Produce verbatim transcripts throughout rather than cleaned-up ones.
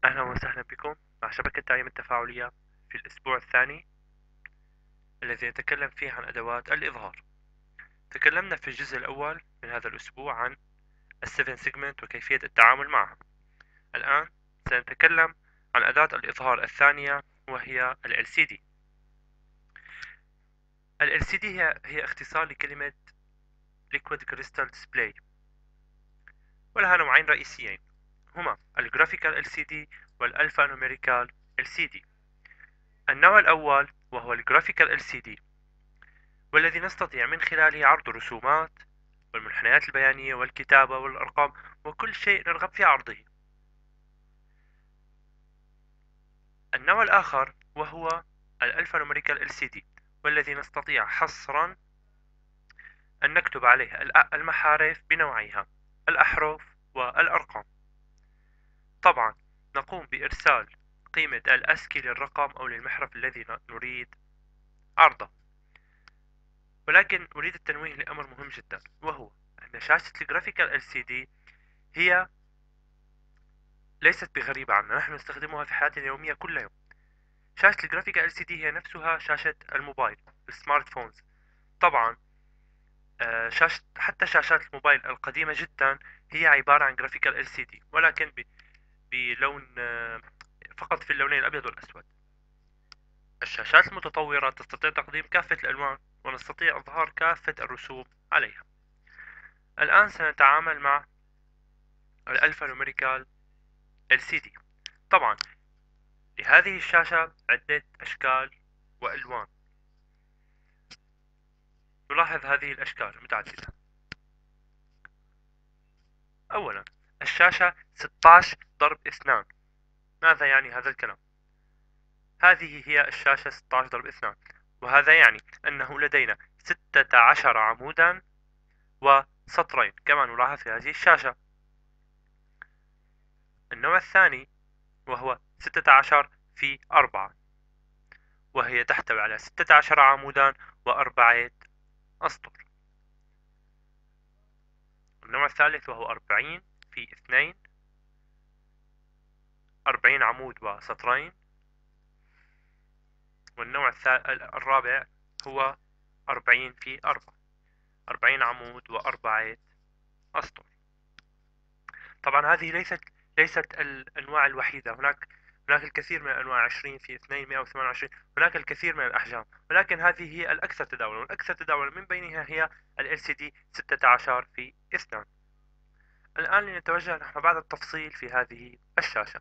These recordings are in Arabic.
أهلا وسهلا بكم مع شبكة تعليم التفاعلية في الأسبوع الثاني الذي نتكلم فيه عن أدوات الإظهار. تكلمنا في الجزء الأول من هذا الأسبوع عن السفن سيجمنت وكيفية التعامل معها. الآن سنتكلم عن أداة الإظهار الثانية وهي ال إل سي دي. ال إل سي دي هي, هي اختصار لكلمة Liquid Crystal Display، ولها نوعين رئيسيين هما الجرافيكال إل سي دي والألفا نوميريكال إل سي دي. النوع الأول وهو الجرافيكال إل سي دي، والذي نستطيع من خلاله عرض الرسومات والمنحنيات البيانية والكتابة والأرقام وكل شيء نرغب في عرضه. النوع الآخر وهو الألفا نوميريكال إل سي دي، والذي نستطيع حصرا أن نكتب عليه المحارف بنوعيها الأحرف والأرقام. طبعا نقوم بإرسال قيمة الأسكي للرقم أو للمحرف الذي نريد عرضه، ولكن أريد التنويه لأمر مهم جدا، وهو أن شاشة الجرافيكال إل سي دي هي ليست بغريبة عنا، نحن نستخدمها في حياتنا اليومية كل يوم. شاشة الجرافيكا إل سي دي هي نفسها شاشة الموبايل السمارت فونز. طبعا آه، شاشة حتى شاشات الموبايل القديمة جدا هي عبارة عن جرافيكال إل سي دي، ولكن بلون آه، فقط في اللونين الأبيض والأسود. الشاشات المتطورة تستطيع تقديم كافة الألوان ونستطيع إظهار كافة الرسوم عليها. الآن سنتعامل مع الألفا نوميريكال إل سي دي. طبعا لهذه الشاشة عدة أشكال وألوان. نلاحظ هذه الأشكال المتعددة. أولا الشاشة ستة عشر ضرب اثنان. ماذا يعني هذا الكلام؟ هذه هي الشاشة ستة عشر ضرب اثنان، وهذا يعني أنه لدينا ستة عشر عمودا وسطرين كما نلاحظ في هذه الشاشة. النوع الثاني وهو ستة عشر في أربعة، وهي تحتوي على ستة عشر عمودا وأربعة أسطر. النوع الثالث وهو أربعين في اثنين، أربعين عمود وسطرين. والنوع الرابع هو أربعين في أربعة، أربعين عمود وأربعة أسطر. طبعا هذه ليست ليست الأنواع الوحيدة، هناك هناك الكثير من الأنواع، عشرين في اثنين مئة وثمانية وعشرين، هناك الكثير من الأحجام، ولكن هذه هي الأكثر تداولا، والأكثر تداولا من بينها هي ال إل سي دي ستة عشر في اثنان. الآن لنتوجه نحو بعض التفصيل في هذه الشاشة.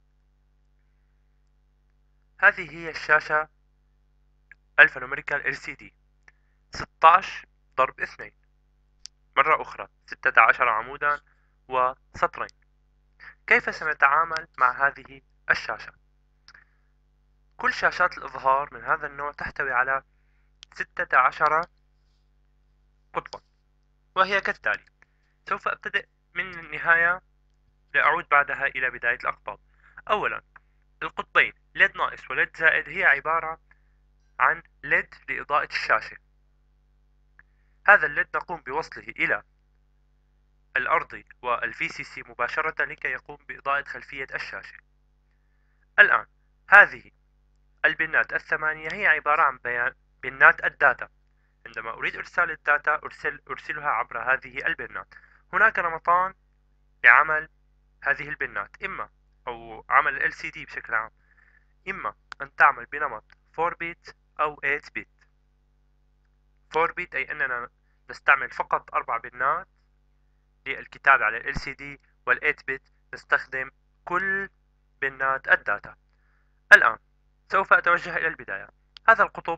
هذه هي الشاشة ألفا نوميريكال إل سي دي ستة عشر ضرب اثنين، مرة أخرى ستة عشر عمودا وسطرين. كيف سنتعامل مع هذه الشاشة؟ كل شاشات الإظهار من هذا النوع تحتوي على ستة عشر قطبا، وهي كالتالي. سوف أبتدئ من النهاية لأعود بعدها إلى بداية الأقطاب. أولا القطبين ليد ناقص وليد زائد هي عبارة عن ليد لإضاءة الشاشة. هذا الليد نقوم بوصله إلى الأرضي والفي سي سي مباشرة لكي يقوم بإضاءة خلفية الشاشة. الآن هذه البنات الثمانية هي عبارة عن بيان بنات الداتا. عندما أريد إرسال الداتا أرسل أرسلها عبر هذه البنات. هناك نمطان لعمل هذه البنات، إما أو عمل ال إل سي دي بشكل عام، إما أن تعمل بنمط أربعة بت أو ثمانية بت. أربعة بت أي أننا نستعمل فقط أربع بنات للكتابة على ال إل سي دي، وال ثمانية بت نستخدم كل بنات الداتا. الآن سوف أتوجه إلى البداية. هذا القطب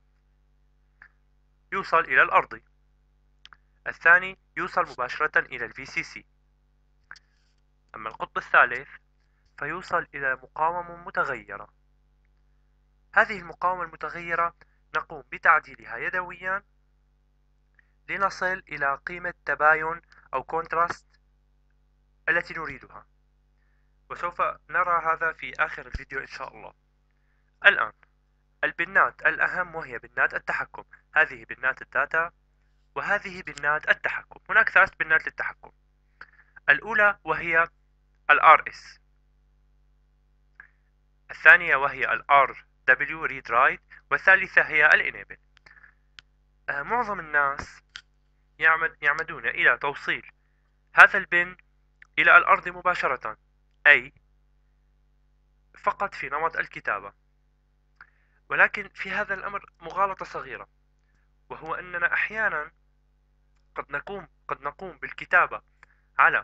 يوصل إلى الأرضي، الثاني يوصل مباشرة إلى ال في سي سي، أما القطب الثالث فيوصل إلى مقاومة متغيرة. هذه المقاومة المتغيرة نقوم بتعديلها يدويا لنصل إلى قيمة تباين أو كونتراست التي نريدها، وسوف نرى هذا في آخر الفيديو إن شاء الله. الآن البنات الأهم وهي بنات التحكم. هذه بنات الداتا وهذه بنات التحكم. هناك ثلاث بنات للتحكم. الأولى وهي ال آر إس، الثانية وهي ال آر دبليو read write، والثالثة هي ال enable. آه، معظم الناس يعمد يعمدون إلى توصيل هذا البن إلى الأرض مباشرة، أي فقط في نمط الكتابة. ولكن في هذا الأمر مغالطة صغيرة، وهو أننا أحيانا قد نقوم قد نقوم بالكتابة على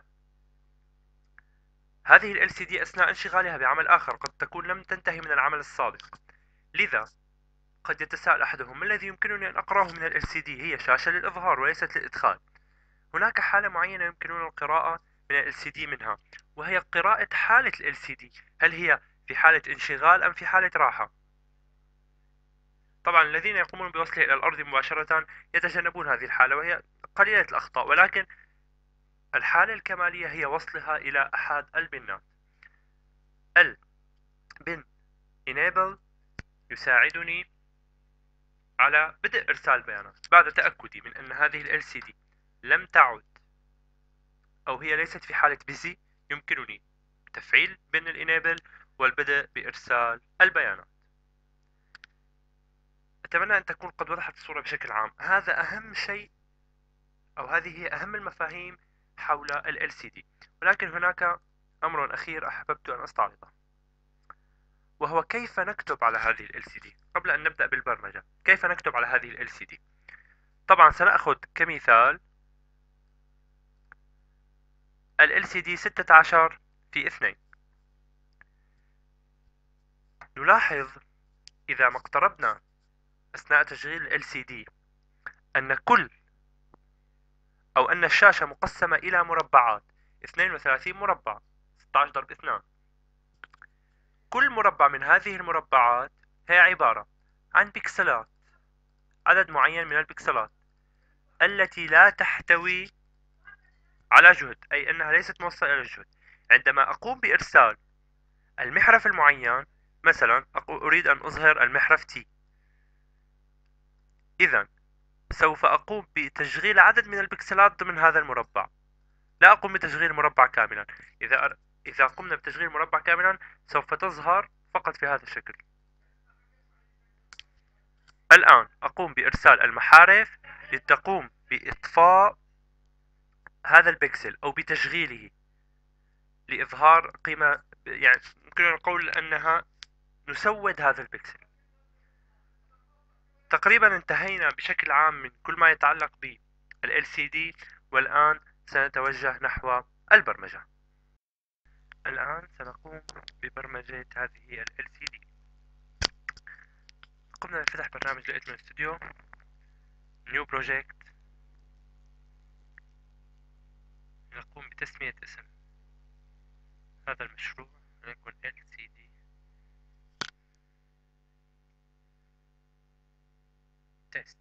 هذه ال إل سي دي أثناء انشغالها بعمل آخر قد تكون لم تنتهي من العمل السابق. لذا قد يتساءل أحدهم: ما الذي يمكنني أن أقرأه من ال إل سي دي؟ هي شاشة للإظهار وليست للإدخال. هناك حالة معينة يمكننا القراءة من ال إل سي دي منها، وهي قراءة حالة ال إل سي دي، هل هي في حالة انشغال أم في حالة راحة. طبعا الذين يقومون بوصله إلى الأرض مباشرة يتجنبون هذه الحالة، وهي قليلة الأخطاء، ولكن الحالة الكمالية هي وصلها إلى أحد البنات. البن enable يساعدني على بدء إرسال بيانات بعد تأكدي من أن هذه ال إل سي دي لم تعد أو هي ليست في حالة busy. يمكنني تفعيل بن ال enable والبدء بإرسال البيانات. أتمنى أن تكون قد وضحت الصورة بشكل عام. هذا أهم شيء، أو هذه هي أهم المفاهيم حول ال إل سي دي. ولكن هناك أمر أخير أحببت أن أستعرضه، وهو كيف نكتب على هذه ال إل سي دي. قبل أن نبدأ بالبرمجة، كيف نكتب على هذه ال إل سي دي؟ طبعا سنأخذ كمثال ال إل سي دي ستة عشر في اثنين. نلاحظ إذا ما اقتربنا أثناء تشغيل ال إل سي دي أن كل أو أن الشاشة مقسمة إلى مربعات، اثنين وثلاثين مربع، ستة عشر ضرب اثنين. كل مربع من هذه المربعات هي عبارة عن بكسلات، عدد معين من البكسلات التي لا تحتوي على جهد، أي أنها ليست موصلة إلى الجهد. عندما أقوم بإرسال المحرف المعين، مثلا أريد أن أظهر المحرف T، إذا سوف أقوم بتشغيل عدد من البكسلات ضمن هذا المربع، لا أقوم بتشغيل المربع كاملا. إذا أر... إذا قمنا بتشغيل المربع كاملا سوف تظهر فقط في هذا الشكل. الآن أقوم بإرسال المحارف لتقوم بإطفاء هذا البكسل أو بتشغيله لإظهار قيمة، يعني يمكن نقول أنها نسود هذا البكسل. تقريبا انتهينا بشكل عام من كل ما يتعلق بال إل سي دي، والآن سنتوجه نحو البرمجة. الآن سنقوم ببرمجة هذه ال إل سي دي. قمنا بفتح برنامج الإدمن ستوديو، نيو بروجكت، نقوم بتسمية اسم هذا المشروع، وليكن إل سي دي تيست.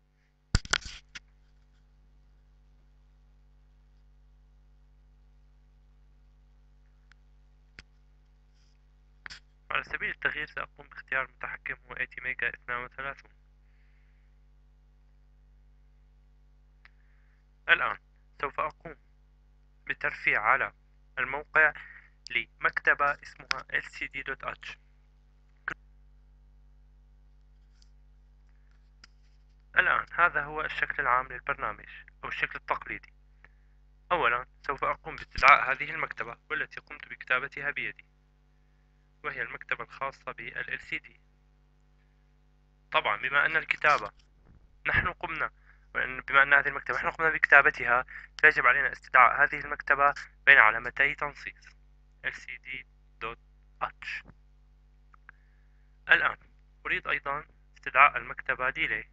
على سبيل التغيير سأقوم باختيار متحكم هو ثمانين ميجا اثنان وثلاثين. الآن سوف أقوم بترفيع على الموقع لمكتبة اسمها إل سي دي دوت إتش. الآن هذا هو الشكل العام للبرنامج أو الشكل التقليدي. أولا سوف أقوم باستدعاء هذه المكتبة والتي قمت بكتابتها بيدي، وهي المكتبة الخاصة بال إل سي دي. طبعا بما أن الكتابة نحن قمنا بما أن هذه المكتبة نحن قمنا بكتابتها، فيجب علينا استدعاء هذه المكتبة بين علامتي تنصيص إل سي دي دوت إتش. الآن أريد أيضا استدعاء المكتبة ديلي.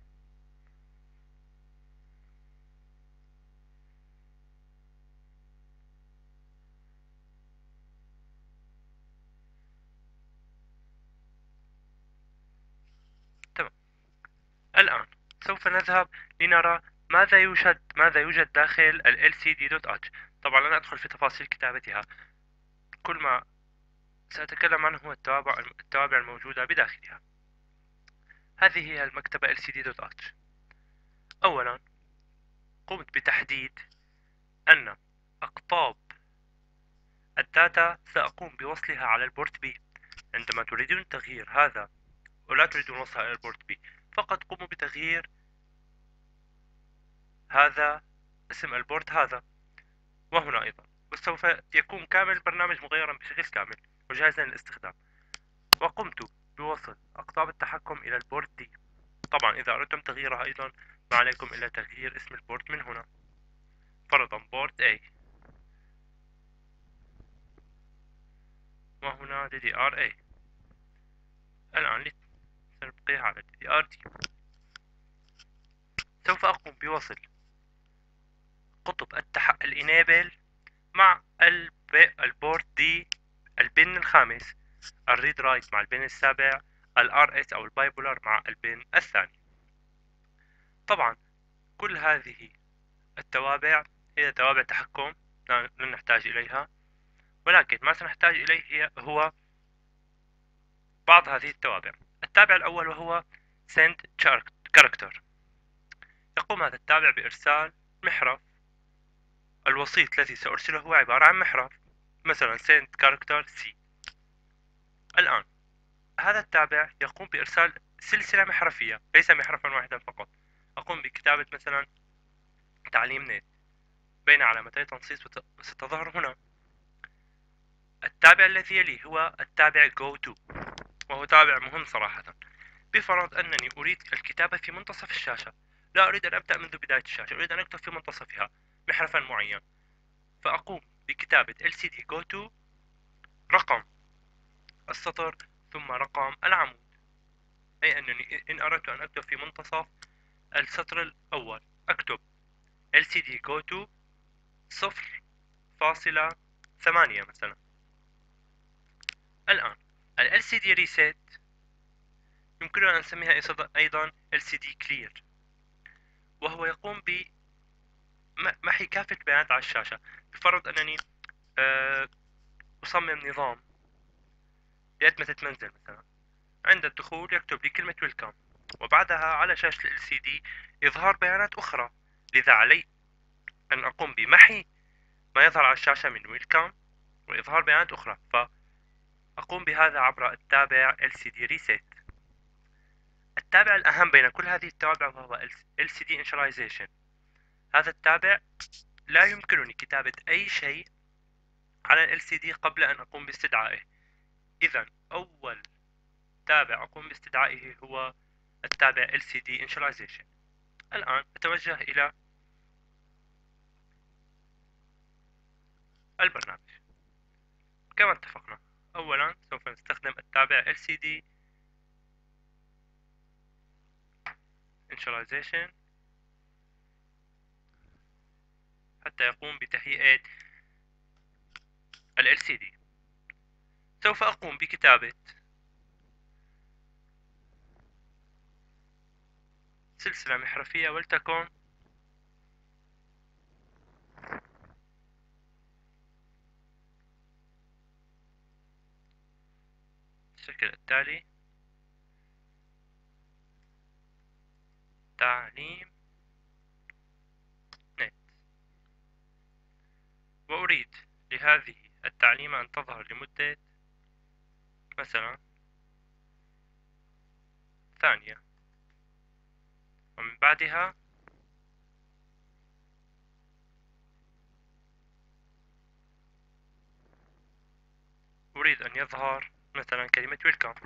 تمام. الآن سوف نذهب لنرى ماذا يوجد ماذا يوجد داخل ال إل سي دي دوت إتش. طبعا لن أدخل في تفاصيل كتابتها، كل ما سأتكلم عنه هو التوابع التوابع الموجودة بداخلها. هذه هي المكتبة إل سي دي دوت إتش. أولا قمت بتحديد أن أقطاب الداتا سأقوم بوصلها على البورت بي. عندما تريدون تغيير هذا ولا تريدون وصلها إلى البورت بي، فقط قوموا بتغيير هذا اسم البورت هذا، وهنا أيضا، وسوف يكون كامل البرنامج مغيرا بشكل كامل وجاهزا للاستخدام. وقمت بوصل أقطاب التحكم إلى البورت دي. طبعا إذا أردتم تغييرها أيضا ما عليكم إلا تغيير اسم البورت من هنا، فرضا بورت A، وهنا دي دي ار A. الآن سنبقيها على دي دي ار دي. سوف أقوم بوصل قطب التح... الانيبل مع الب... البورت دي، البن الخامس، الريد رايت مع البن السابع، الار اس او البايبولار مع البن الثاني. طبعا كل هذه التوابع هي توابع تحكم لن نحتاج اليها، ولكن ما سنحتاج اليه هي هو بعض هذه التوابع. التابع الاول وهو send character. يقوم هذا التابع بارسال محرف. الوسيط الذي سأرسله هو عبارة عن محرف، مثلا send character C. الآن هذا التابع يقوم بإرسال سلسلة محرفية، ليس محرفا واحدا فقط. أقوم بكتابة مثلا تعليم نت بين علامتي تنصيص ستظهر هنا. التابع الذي يليه هو التابع go to، وهو تابع مهم صراحة. بفرض أنني أريد الكتابة في منتصف الشاشة، لا أريد أن أبدأ منذ بداية الشاشة، أريد أن أكتب في منتصفها محرفا معين، فأقوم بكتابة lcd go to رقم السطر ثم رقم العمود، أي أنني إن أردت أن أكتب في منتصف السطر الأول أكتب lcd go to صفر فاصلة ثمانية مثلا. الآن ال lcd reset يمكننا أن نسميها أيضا lcd clear، وهو يقوم بمحي كافة البيانات على الشاشة. بفرض أنني أصمم نظام لأدمة منزل مثلا، عند الدخول يكتب لي كلمة ويلكم، وبعدها على شاشة ال إل سي دي إظهار بيانات أخرى، لذا علي أن أقوم بمحي ما يظهر على الشاشة من ويلكم وإظهار بيانات أخرى، فأقوم بهذا عبر التابع إل سي دي reset. التابع الأهم بين كل هذه التوابع وهو إل سي دي initialization. هذا التابع لا يمكنني كتابة أي شيء على ال إل سي دي قبل أن أقوم باستدعائه. إذا أول تابع أقوم باستدعائه هو التابع إل سي دي initialization. الآن أتوجه إلى البرنامج. كما اتفقنا، أولا سوف نستخدم التابع إل سي دي initialization حتى يقوم بتهيئة ال إل سي دي. سوف أقوم بكتابة سلسلة محرفية، ولتكن بالشكل التالي: تعليم نت. وأريد لهذه التعليمة أن تظهر لمدة مثلا ثانية، ومن بعدها أريد أن يظهر مثلا كلمة welcome.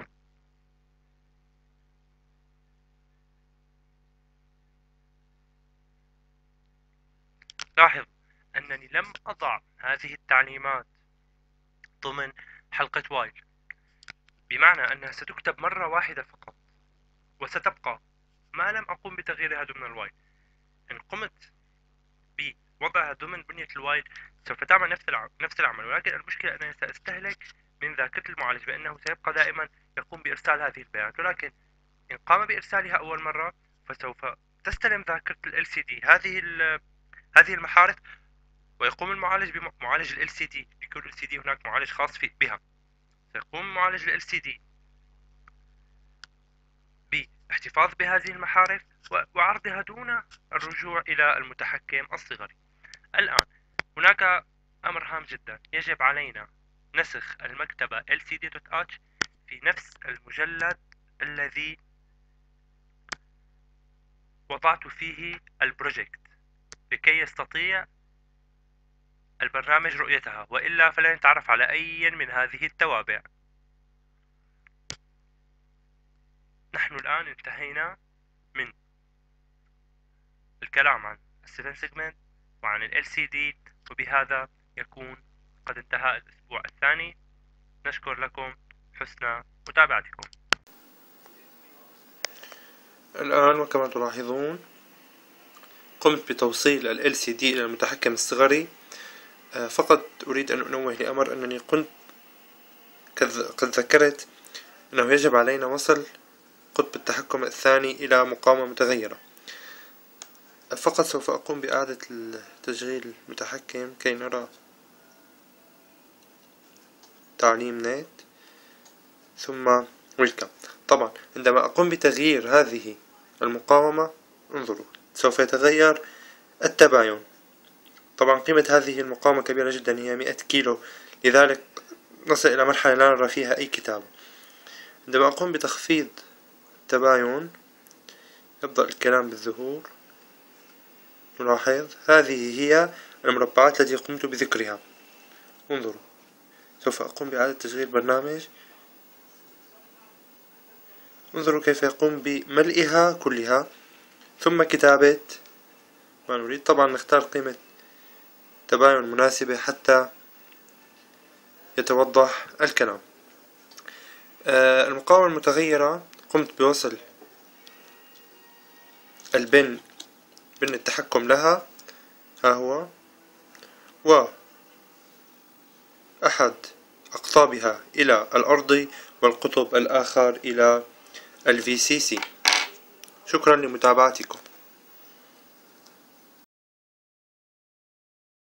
لاحظ أنني لم أضع هذه التعليمات ضمن حلقة وايل، بمعنى أنها ستكتب مرة واحدة فقط وستبقى، ما لم أقوم بتغييرها ضمن الوايل. إن قمت بوضعها ضمن بنية الوايل سوف تعمل نفس نفس العمل، ولكن المشكلة أنني سأستهلك من ذاكرة المعالج، بأنه سيبقى دائما يقوم بإرسال هذه البيانات، ولكن إن قام بإرسالها أول مرة فسوف تستلم ذاكرة ال إل سي دي هذه هذه المحارف، ويقوم المعالج بمعالج ال إل سي دي. لكل إل سي دي هناك معالج خاص بها. سيقوم معالج ال إل سي دي باحتفاظ بهذه المحارف وعرضها دون الرجوع إلى المتحكم الصغري. الآن هناك أمر هام جدا، يجب علينا نسخ المكتبة إل سي دي دوت إتش في نفس المجلد الذي وضعت فيه البروجكت لكي يستطيع البرنامج رؤيتها، وإلا فلن يتعرف على أي من هذه التوابع. نحن الآن انتهينا من الكلام عن السفن سيجمنت وعن ال إل سي دي، وبهذا يكون قد انتهى الأسبوع الثاني. نشكر لكم حسن متابعتكم. الآن وكما تلاحظون قمت بتوصيل ال إل سي دي إلى المتحكم الصغري. فقط أريد أن أنوه لأمر أنني كنت قد ذكرت أنه يجب علينا وصل قطب التحكم الثاني إلى مقاومة متغيرة. فقط سوف أقوم بإعادة تشغيل المتحكم كي نرى تعليم نت ثم ويلكم. طبعا عندما أقوم بتغيير هذه المقاومة انظروا سوف يتغير التباين. طبعا قيمة هذه المقاومة كبيرة جدا، هي مئة كيلو، لذلك نصل إلى مرحلة لا نرى فيها أي كتابة. عندما أقوم بتخفيض التباين يبدأ الكلام بالظهور. نلاحظ هذه هي المربعات التي قمت بذكرها. انظروا سوف أقوم بإعادة تشغيل برنامج. انظروا كيف يقوم بملئها كلها ثم كتابة ما نريد. طبعا نختار قيمة تباين مناسبة حتى يتوضح الكلام. آه المقاومة المتغيرة قمت بوصل البن بن التحكم لها، ها هو، وأحد أقطابها إلى الأرضي والقطب الآخر إلى ال في سي سي. شكرا لمتابعتكم.